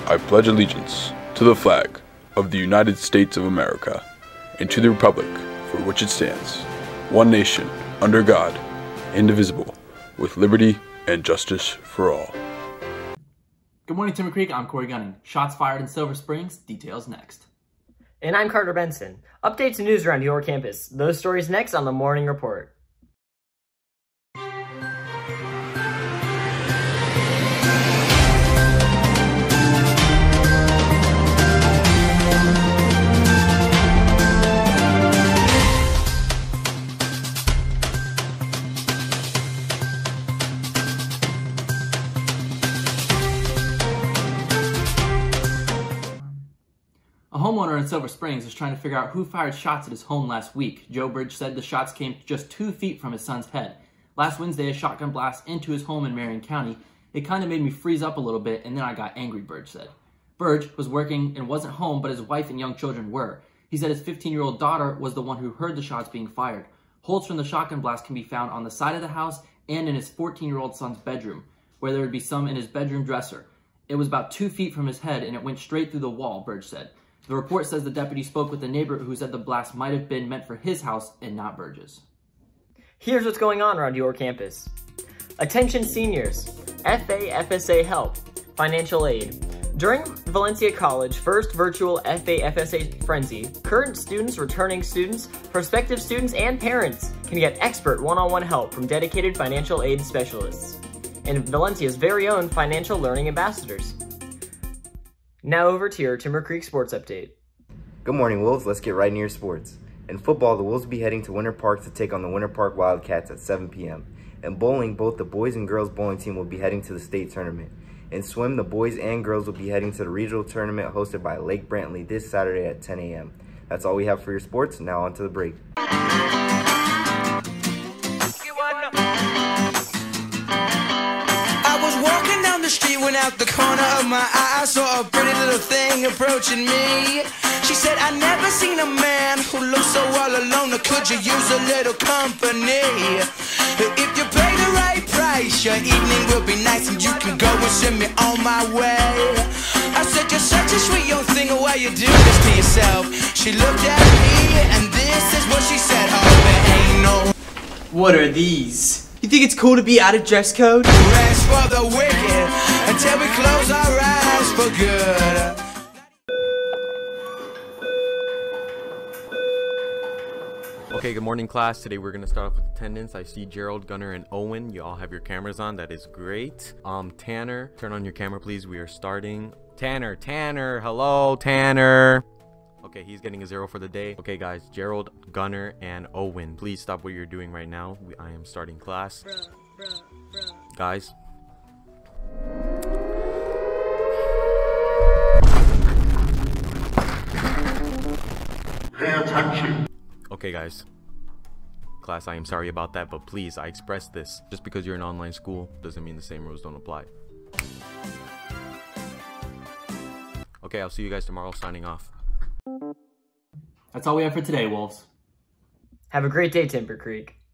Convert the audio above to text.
I pledge allegiance to the flag of the United States of America and to the republic for which it stands, one nation, under God, indivisible, with liberty and justice for all. Good morning, Timber Creek. I'm Corey Gunning. Shots fired in Silver Springs. Details next. And I'm Carter Benson. Updates and news around your campus. Those stories next on the Morning Report. A homeowner in Silver Springs is trying to figure out who fired shots at his home last week. Joe Bridge said the shots came just 2 feet from his son's head. Last Wednesday, a shotgun blast into his home in Marion County. It kind of made me freeze up a little bit, and then I got angry, Bridge said. Bridge was working and wasn't home, but his wife and young children were. He said his 15-year-old daughter was the one who heard the shots being fired. Holes from the shotgun blast can be found on the side of the house and in his 14-year-old son's bedroom, where there would be some in his bedroom dresser. It was about 2 feet from his head, and it went straight through the wall, Bridge said. The report says the deputy spoke with the neighbor who said the blast might have been meant for his house and not Bridge's. Here's what's going on around your campus. Attention seniors, FAFSA help, financial aid. During Valencia College first virtual FAFSA Frenzy, current students, returning students, prospective students, and parents can get expert one-on-one help from dedicated financial aid specialists and Valencia's very own financial learning ambassadors. Now over to your Timber Creek Sports Update. Good morning, Wolves. Let's get right into your sports. In football, the Wolves will be heading to Winter Park to take on the Winter Park Wildcats at 7 p.m. In bowling, both the boys and girls bowling team will be heading to the state tournament. In swim, the boys and girls will be heading to the regional tournament hosted by Lake Brantley this Saturday at 10 a.m. That's all we have for your sports. Now on to the break. Street went out the corner of my eye. I saw a pretty little thing approaching me. She said, I never seen a man who looks so all alone. Or could you use a little company? If you pay the right price, your evening will be nice, and you can go and send me on my way. I said, you're such a sweet young thing, why you do this to yourself? She looked at me, and this is what she said. Oh, there ain't no. What are these? You think it's cool to be out of dress code? Rest for the wicked until we close our eyes for good. Okay, good morning, class. Today we're gonna start off with attendance. I see Gerald, Gunner, and Owen. You all have your cameras on. That is great. Tanner, turn on your camera, please. We are starting. Tanner, hello, Tanner. Okay, he's getting a 0 for the day. Okay, guys, Gerald, Gunner, and Owen, please stop what you're doing right now. I am starting class. Guys. Pay attention. Okay, guys. Class, I am sorry about that, but please, I express this. Just because you're in online school doesn't mean the same rules don't apply. Okay, I'll see you guys tomorrow. Signing off. That's all we have for today, Wolves. Have a great day, Timber Creek.